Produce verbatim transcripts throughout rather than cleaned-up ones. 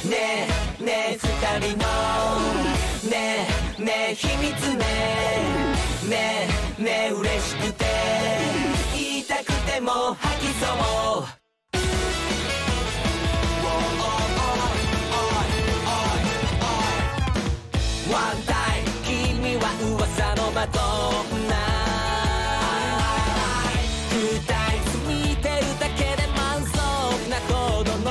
ねえねえ二人のねえねえ秘密ねねえねえ嬉しくて言いたくても吐きそう。ワンタイム君は噂のマドンナグータイム見てるだけで満足な子供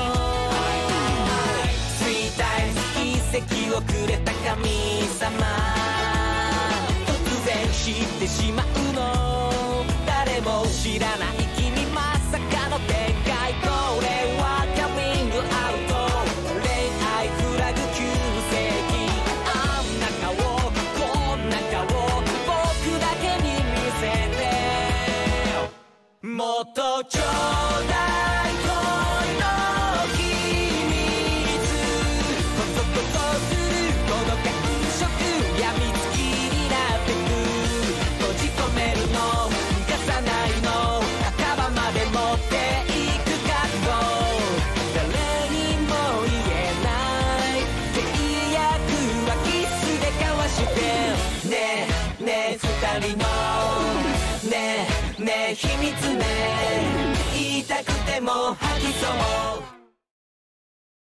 スリータイム奇跡をくれた神様突然知ってしまうの誰も知らない君まさかの展開これはカミングアウト恋愛フラグ急世紀あんな顔こんな顔僕だけに見せてもっとちょうだい恋の秘密こそこそするこの感触やみつきになってく閉じ込めるの逃がさないの墓場まで持っていく覚悟誰にも言えない契約はキスで交わしてねえねえ二人のねえねえ秘密ね言いたくても吐きそう。